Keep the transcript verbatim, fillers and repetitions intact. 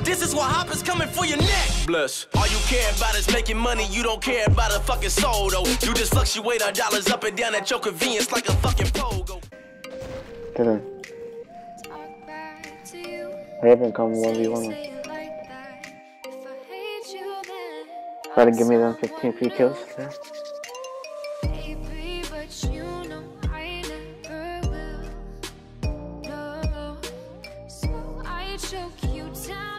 This is what hoppers coming for your neck. Bless. All you care about is making money. You don't care about a fucking soul, though. You just fluctuate our dollars up and down at your convenience like a fucking pogo. Dylan. I haven't come one v one. Try to give me them fifteen free kills. Yeah. Choke you down.